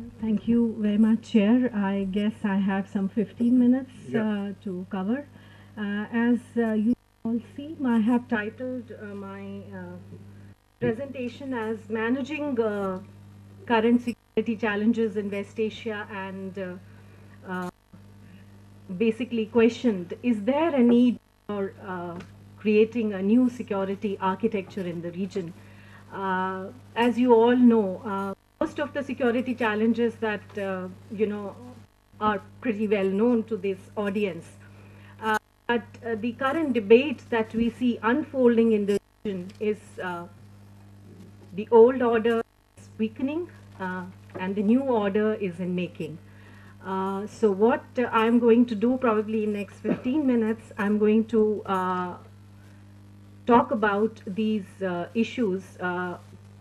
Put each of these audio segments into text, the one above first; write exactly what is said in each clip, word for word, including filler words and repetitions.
thank you very much, Chair. I guess I have some fifteen minutes Yeah. uh, to cover. Uh, as uh, you all see, I have titled uh, my uh, presentation as Managing uh, Current Security Challenges in West Asia, and uh, uh, basically questioned, is there a need for uh, creating a new security architecture in the region? Uh, as you all know, uh, most of the security challenges that, uh, you know, are pretty well known to this audience. Uh, but uh, the current debate that we see unfolding in the region is uh, the old order is weakening uh, and the new order is in making. Uh, so what uh, I'm going to do probably in next fifteen minutes, I'm going to uh, talk about these uh, issues. Uh,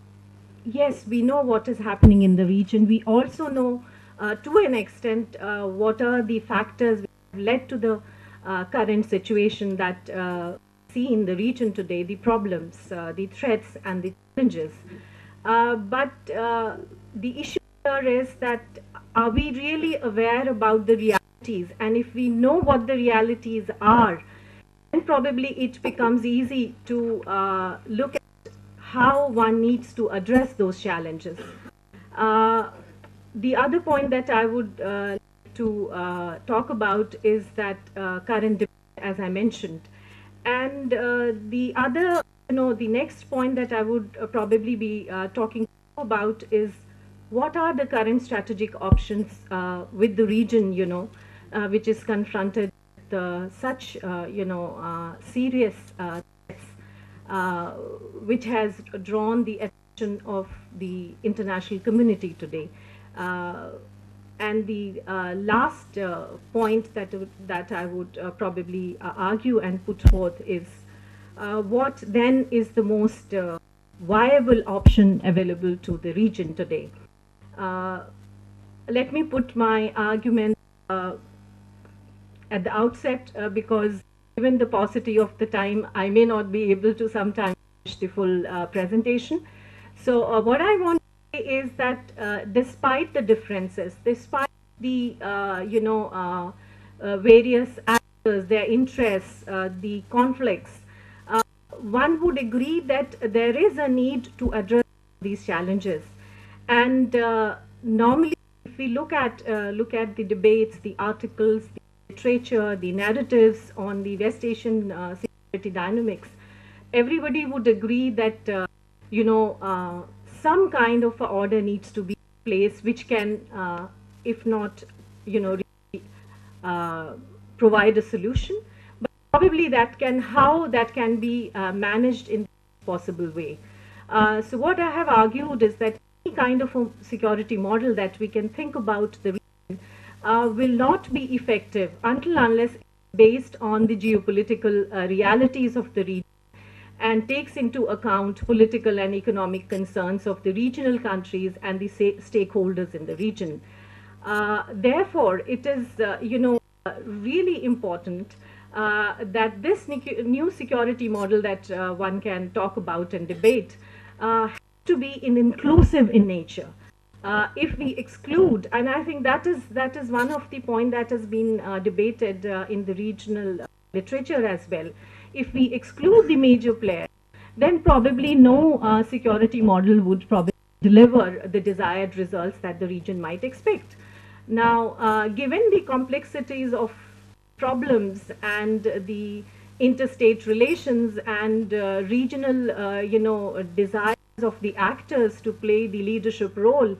yes, we know what is happening in the region. We also know uh, to an extent uh, what are the factors which have led to the uh, current situation that uh, we see in the region today, the problems, uh, the threats and the challenges. Uh, but uh, the issue here is that, are we really aware about the realities? And if we know what the realities are, then probably it becomes easy to uh, look at how one needs to address those challenges. Uh, the other point that I would uh, like to uh, talk about is that uh, current debate, as I mentioned. And uh, the other, you know, the next point that I would uh, probably be uh, talking about is what are the current strategic options uh, with the region, you know, uh, which is confronted with uh, such, uh, you know, uh, serious uh, threats, uh, which has drawn the attention of the international community today. Uh, and the uh, last uh, point that, that I would uh, probably uh, argue and put forth is uh, what then is the most uh, viable option available to the region today. Uh, let me put my argument uh, at the outset uh, because given the paucity of the time, I may not be able to sometimes finish the full uh, presentation. So uh, what I want to say is that uh, despite the differences, despite the, uh, you know, uh, uh, various actors, their interests, uh, the conflicts, uh, one would agree that there is a need to address these challenges. And uh, normally, if we look at, uh, look at the debates, the articles, the literature, the narratives on the West Asian uh, security dynamics, everybody would agree that, uh, you know, uh, some kind of a order needs to be in place which can, uh, if not, you know, really, uh, provide a solution, but probably that can, how that can be uh, managed in a possible way. Uh, so what I have argued is that any kind of a security model that we can think about the region uh, will not be effective until unless it's based on the geopolitical uh, realities of the region and takes into account political and economic concerns of the regional countries and the stakeholders in the region. Uh, therefore, it is, uh, you know, uh, really important uh, that this new security model that uh, one can talk about and debate uh, has to be in inclusive in nature. Uh, if we exclude, and I think that is that is one of the points that has been uh, debated uh, in the regional uh, literature as well. If we exclude the major players, then probably no uh, security model would probably deliver the desired results that the region might expect. Now, uh, given the complexities of problems and the interstate relations and uh, regional, uh, you know, desires of the actors to play the leadership role,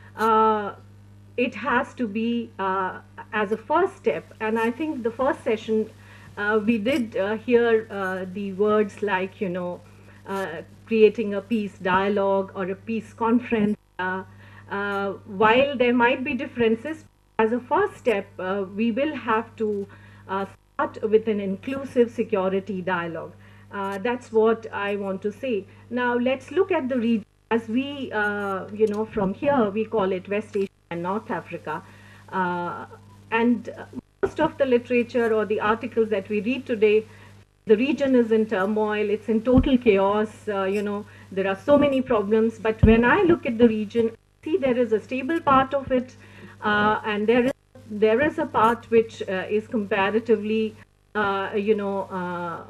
uh, it has to be uh, as a first step. And I think the first session, uh, we did uh, hear uh, the words like, you know, uh, creating a peace dialogue or a peace conference. Uh, uh, while there might be differences, as a first step, uh, we will have to uh, start with an inclusive security dialogue. Uh, that's what I want to say. Now, let's look at the region. As we, uh, you know, from here, we call it West Asia and North Africa. Uh, and most of the literature or the articles that we read today, the region is in turmoil, it's in total chaos, uh, you know, there are so many problems. But when I look at the region, see there is a stable part of it, uh, and there is there is a part which uh, is comparatively, uh, you know, uh,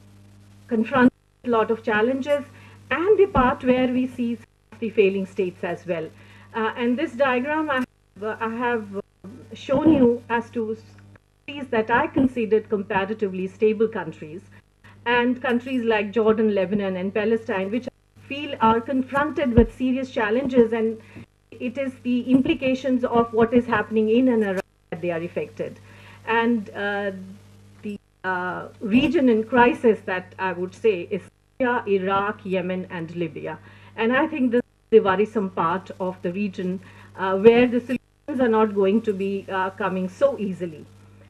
confronts a lot of challenges, and the part where we see the failing states as well. Uh, and this diagram I have, uh, I have uh, shown you as to countries that I considered comparatively stable countries, and countries like Jordan, Lebanon, and Palestine, which I feel are confronted with serious challenges, and it is the implications of what is happening in and around that they are affected. And uh, the uh, region in crisis that I would say is Syria, Iraq, Yemen, and Libya. And I think this is the worrisome part of the region uh, where the solutions are not going to be uh, coming so easily.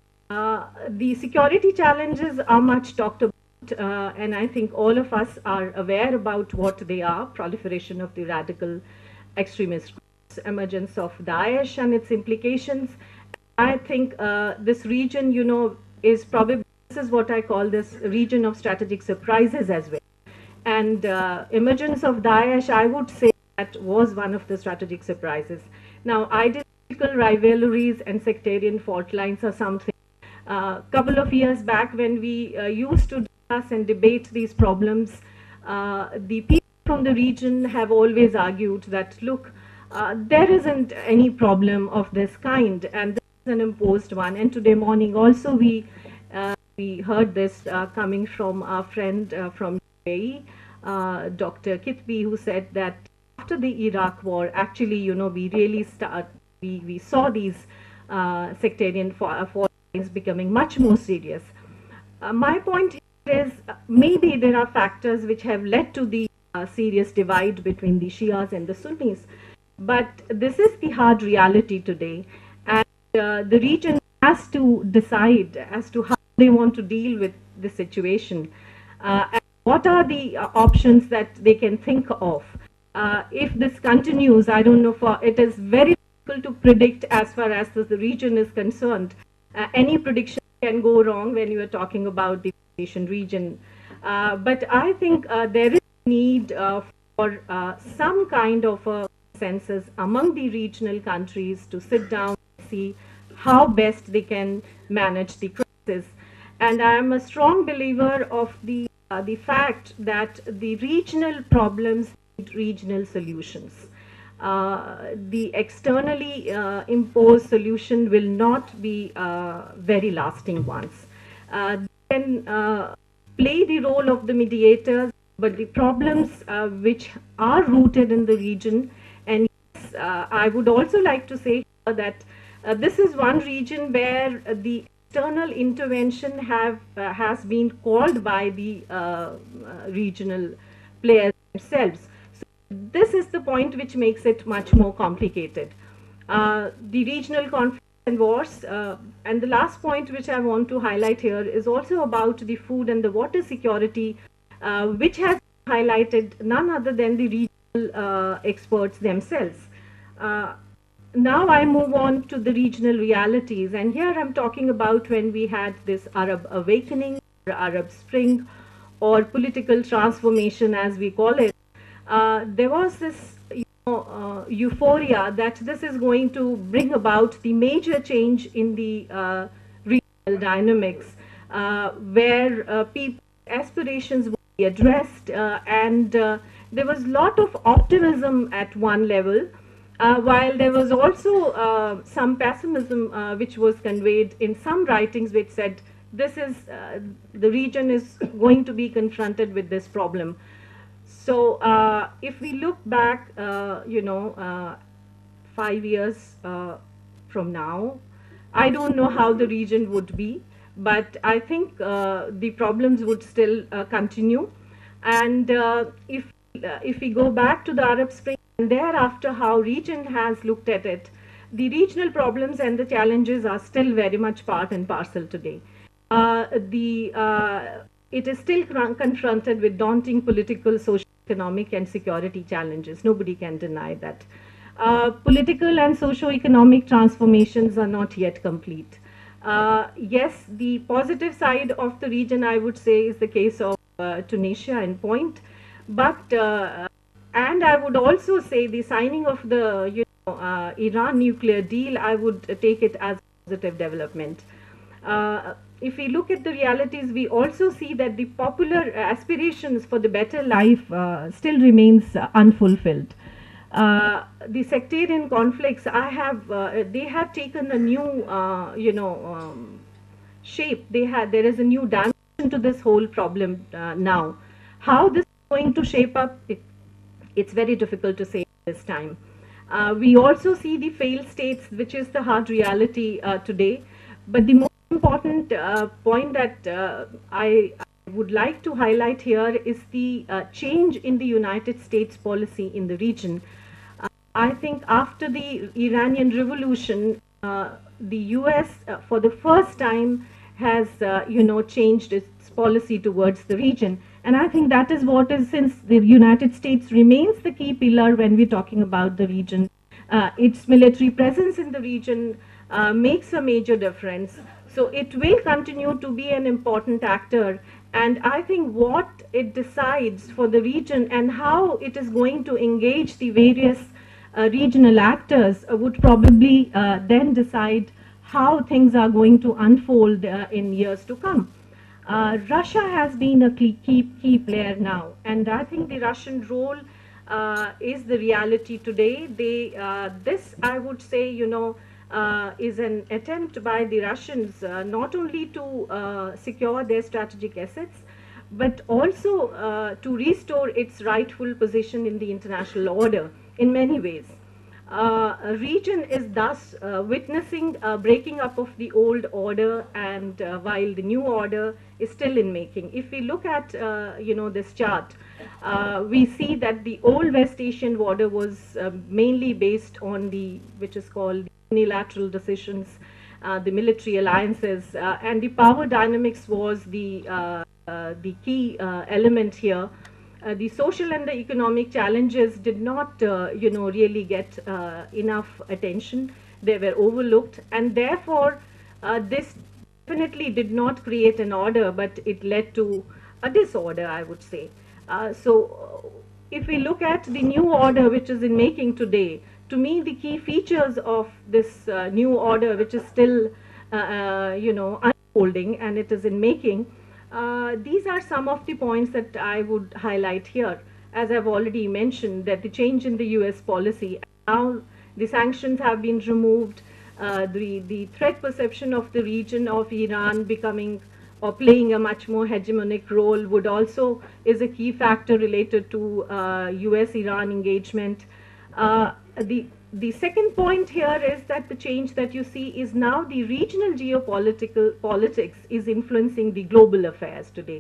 Uh, the security challenges are much talked about, uh, and I think all of us are aware about what they are: proliferation of the radical extremist groups, emergence of Daesh and its implications. I think uh, this region, you know, is probably, this is what I call this region of strategic surprises as well. And uh, emergence of Daesh, I would say that was one of the strategic surprises. Now, ideological rivalries and sectarian fault lines are something. A uh, couple of years back, when we uh, used to discuss and debate these problems, uh, the people from the region have always argued that, look, uh, there isn't any problem of this kind, and this is an imposed one. And today morning also we uh, we heard this uh, coming from our friend uh, from U A E, uh, Doctor Kitby, who said that after the Iraq war, actually, you know, we really start we we saw these uh, sectarian fault lines becoming much more serious. Uh, my point here is uh, maybe there are factors which have led to the uh, serious divide between the Shias and the Sunnis, but this is the hard reality today, and uh, the region has to decide as to how they want to deal with the situation, uh, and what are the uh, options that they can think of. Uh, if this continues, I don't know, for it is very difficult to predict as far as the region is concerned. Uh, any prediction can go wrong when you are talking about the Asian region. Uh, but I think uh, there is a need uh, for uh, some kind of a consensus among the regional countries to sit down and see how best they can manage the crisis. And I am a strong believer of the, uh, the fact that the regional problems need regional solutions. Uh, the externally uh, imposed solution will not be uh, very lasting ones. Uh, they can uh, play the role of the mediators, but the problems uh, which are rooted in the region, and yes, uh, I would also like to say that uh, this is one region where uh, the external intervention have uh, has been called by the uh, uh, regional players themselves. This is the point which makes it much more complicated. Uh, the regional conflicts and wars, uh, and the last point which I want to highlight here is also about the food and the water security, uh, which has highlighted none other than the regional uh, experts themselves. Uh, now I move on to the regional realities, and here I'm talking about when we had this Arab awakening, or Arab Spring, or political transformation as we call it. Uh, there was this you know, uh, euphoria that this is going to bring about the major change in the uh, regional dynamics, uh, where uh, people's aspirations would be addressed, uh, and uh, there was a lot of optimism at one level, uh, while there was also uh, some pessimism uh, which was conveyed in some writings which said this is, uh, the region is going to be confronted with this problem. So uh, if we look back, uh, you know, uh, five years uh, from now, I don't know how the region would be, but I think uh, the problems would still uh, continue. And uh, if, uh, if we go back to the Arab Spring, and thereafter how region has looked at it, the regional problems and the challenges are still very much part and parcel today. Uh, the uh, It is still confronted with daunting political, social, economic, and security challenges. Nobody can deny that. Uh, political and socio-economic transformations are not yet complete. Uh, yes, the positive side of the region, I would say, is the case of uh, Tunisia and Point. But uh, and I would also say the signing of the you know, uh, Iran nuclear deal, I would uh, take it as a positive development. Uh, if we look at the realities, we also see that the popular aspirations for the better life uh, still remains uh, unfulfilled. Uh, the sectarian conflicts, I have, uh, they have taken a new, uh, you know, um, shape. They had, there is a new dimension to this whole problem uh, now. How this is going to shape up, it, it's very difficult to say this time. Uh, we also see the failed states, which is the hard reality uh, today. But the most important uh, point that uh, I, I would like to highlight here is the uh, change in the United States policy in the region. Uh, I think after the Iranian Revolution, uh, the U S uh, for the first time has, uh, you know, changed its policy towards the region. And I think that is what is, since the United States remains the key pillar when we're talking about the region, uh, its military presence in the region uh, makes a major difference. So it will continue to be an important actor. And I think what it decides for the region and how it is going to engage the various uh, regional actors uh, would probably uh, then decide how things are going to unfold uh, in years to come. Uh, Russia has been a key, key, key player now, and I think the Russian role uh, is the reality today. They, uh, this, I would say, you know, uh, is an attempt by the Russians uh, not only to uh, secure their strategic assets, but also uh, to restore its rightful position in the international order in many ways. Uh, a region is thus uh, witnessing a breaking up of the old order, and uh, while the new order is still in making. If we look at uh, you know this chart, uh, we see that the old West Asian order was uh, mainly based on the, which is called unilateral decisions, uh, the military alliances, uh, and the power dynamics was the uh, uh, the key uh, element here. Uh, the social and the economic challenges did not, uh, you know, really get uh, enough attention. They were overlooked, and therefore uh, this definitely did not create an order, but it led to a disorder, I would say. Uh, so uh, if we look at the new order which is in making today, to me the key features of this uh, new order, which is still, uh, uh, you know, unfolding and it is in making, Uh, these are some of the points that I would highlight here. As I've already mentioned, that the change in the U S policy, now the sanctions have been removed, uh, the, the threat perception of the region of Iran becoming or playing a much more hegemonic role would also is a key factor related to uh, U S Iran engagement. Uh, the The second point here is that the change that you see is now the regional geopolitical politics is influencing the global affairs today.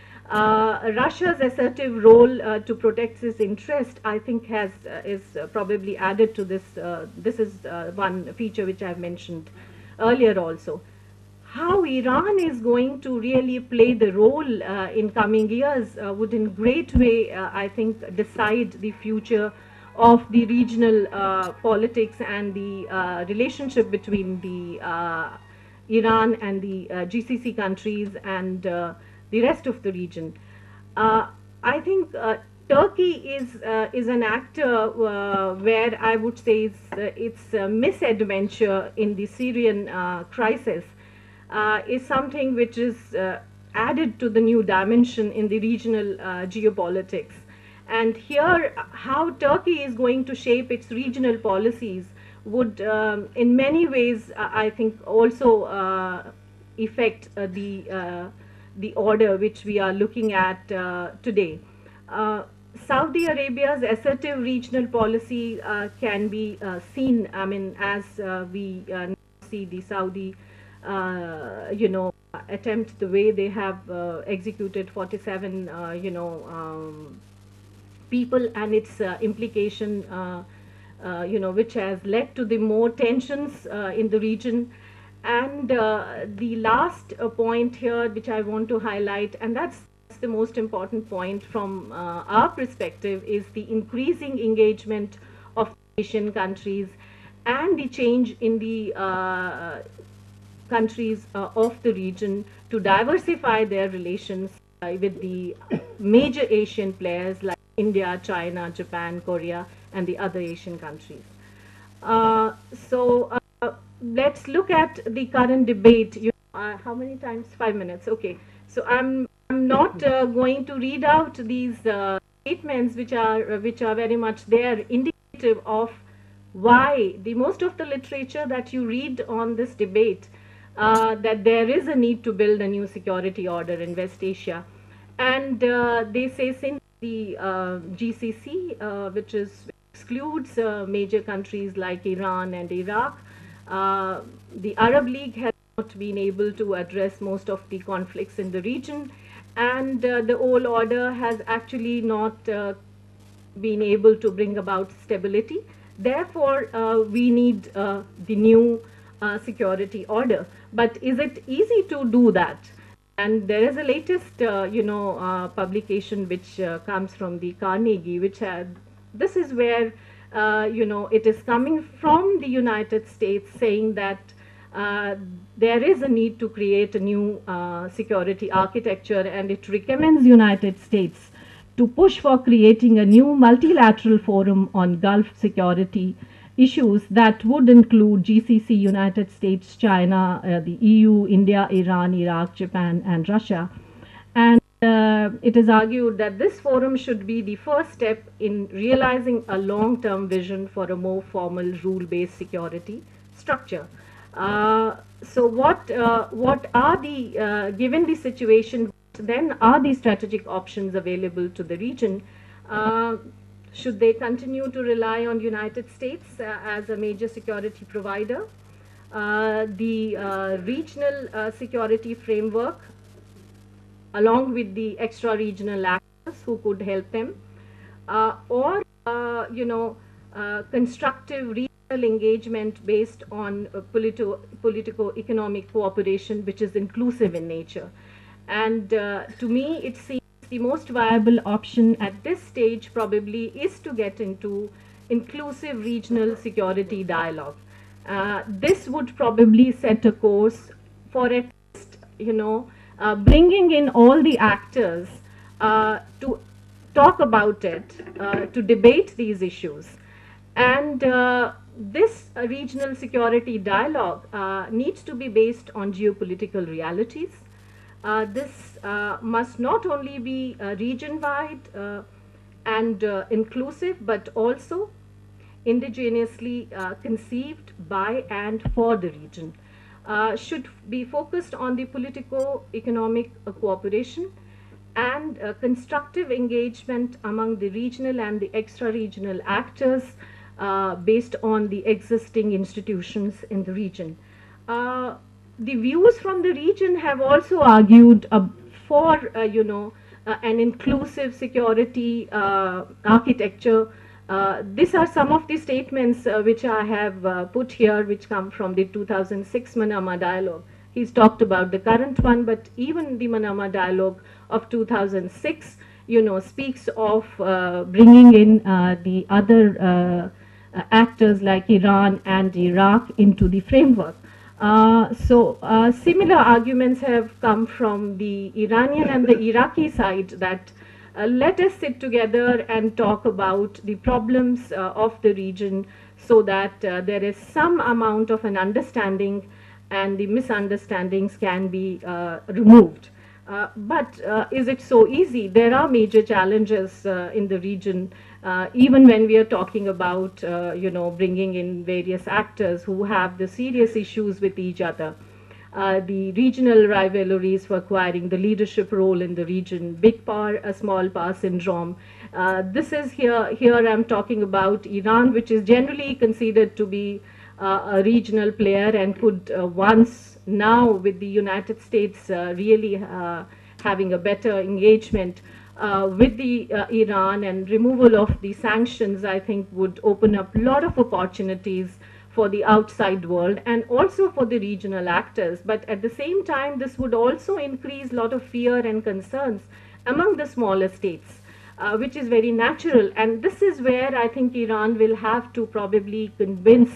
Uh, Russia's assertive role uh, to protect its interest, I think, has uh, is uh, probably added to this. Uh, this is uh, one feature which I've mentioned earlier also. How Iran is going to really play the role uh, in coming years uh, would in great way, uh, I think, decide the future of the regional uh, politics and the uh, relationship between the uh, Iran and the uh, G C C countries and uh, the rest of the region. Uh, I think uh, Turkey is uh, is an actor uh, where I would say it's, uh, its uh, misadventure in the Syrian uh, crisis uh, is something which is uh, added to the new dimension in the regional uh, geopolitics. And here, how Turkey is going to shape its regional policies would, um, in many ways, uh, I think, also uh, affect uh, the uh, the order which we are looking at uh, today. Uh, Saudi Arabia's assertive regional policy uh, can be uh, seen. I mean, as uh, we uh, see the Saudi, uh, you know, attempt, the way they have uh, executed forty-seven, uh, you know. Um, people and its uh, implication, uh, uh, you know, which has led to the more tensions uh, in the region. And uh, the last uh, point here, which I want to highlight, and that's the most important point from uh, our perspective, is the increasing engagement of Asian countries and the change in the uh, countries uh, of the region to diversify their relations uh, with the major Asian players like India, China, Japan, Korea, and the other Asian countries. Uh, so uh, let's look at the current debate. You know, uh, how many times? Five minutes. Okay. So I'm I'm not uh, going to read out these uh, statements, which are uh, which are very much there, indicative of why the most of the literature that you read on this debate, uh, that there is a need to build a new security order in West Asia, and uh, they say since the uh, G C C, uh, which is excludes uh, major countries like Iran and Iraq, uh, the Arab League has not been able to address most of the conflicts in the region, and uh, the old order has actually not uh, been able to bring about stability. Therefore, uh, we need uh, the new uh, security order. But is it easy to do that? And there is a latest, uh, you know, uh, publication which uh, comes from the Carnegie, which had, this is where, uh, you know, it is coming from the United States, saying that uh, there is a need to create a new uh, security architecture, and it recommends United States to push for creating a new multilateral forum on Gulf security issues that would include G C C, United States, China, uh, the E U, India, Iran, Iraq, Japan, and Russia. And uh, it is argued that this forum should be the first step in realizing a long-term vision for a more formal rule-based security structure. Uh, so what, uh, what are the, uh, given the situation, then are the strategic options available to the region? Uh, should they continue to rely on United States uh, as a major security provider? Uh, the uh, regional uh, security framework, along with the extra-regional actors who could help them, uh, or uh, you know, uh, constructive regional engagement based on uh, polito politico-economic cooperation, which is inclusive in nature. And uh, to me, it seems the most viable option at this stage probably is to get into inclusive regional security dialogue. Uh, this would probably set a course for at least, you know, uh, bringing in all the actors uh, to talk about it, uh, to debate these issues. And uh, this uh, regional security dialogue uh, needs to be based on geopolitical realities. Uh, this uh, must not only be uh, region-wide uh, and uh, inclusive, but also indigenously uh, conceived by and for the region. Uh, should be focused on the politico-economic uh, cooperation and uh, constructive engagement among the regional and the extra-regional actors uh, based on the existing institutions in the region. Uh, The views from the region have also argued uh, for, uh, you know, uh, an inclusive security uh, architecture. Uh, these are some of the statements uh, which I have uh, put here, which come from the two thousand six Manama Dialogue. He's talked about the current one, but even the Manama Dialogue of two thousand six, you know, speaks of uh, bringing in uh, the other uh, actors like Iran and Iraq into the framework. Uh, so uh, similar arguments have come from the Iranian and the Iraqi side that uh, let us sit together and talk about the problems uh, of the region so that uh, there is some amount of an understanding and the misunderstandings can be uh, removed. Uh, but uh, is it so easy? There are major challenges uh, in the region, uh, even when we are talking about, uh, you know, bringing in various actors who have the serious issues with each other. Uh, the regional rivalries for acquiring the leadership role in the region, big power, a small power syndrome. Uh, this is here, here I'm talking about Iran, which is generally considered to be uh, a regional player and could uh, once now with the United States uh, really uh, having a better engagement uh, with the uh, Iran and removal of the sanctions, I think would open up a lot of opportunities for the outside world and also for the regional actors. But at the same time, this would also increase a lot of fear and concerns among the smaller states, uh, which is very natural. And this is where I think Iran will have to probably convince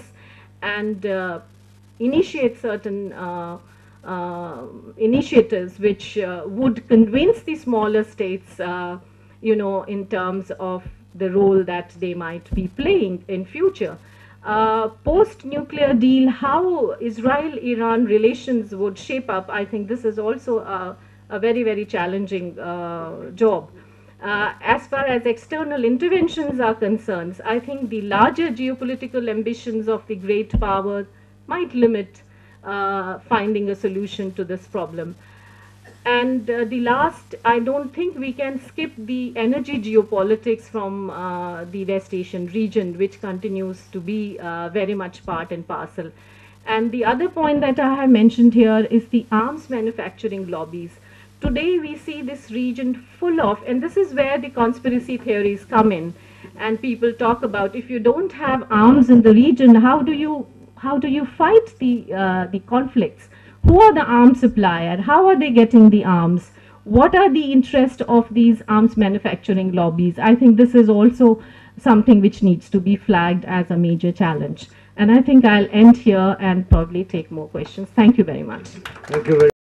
and uh, initiate certain uh, uh, initiatives which uh, would convince the smaller states uh, you know, in terms of the role that they might be playing in future. Uh, post-nuclear deal, how Israel-Iran relations would shape up, I think this is also a, a very, very challenging uh, job. Uh, as far as external interventions are concerned, I think the larger geopolitical ambitions of the great powers might limit uh, finding a solution to this problem. And uh, the last, I don't think we can skip the energy geopolitics from uh, the West Asian region, which continues to be uh, very much part and parcel. And the other point that I have mentioned here is the arms manufacturing lobbies. Today we see this region full of, and this is where the conspiracy theories come in, and people talk about, if you don't have arms in the region, how do you how do you fight the uh, the conflicts? Who are the arms supplier? How are they getting the arms? What are the interests of these arms manufacturing lobbies? I think this is also something which needs to be flagged as a major challenge. And I think I'll end here and probably take more questions. Thank you very much. Thank you very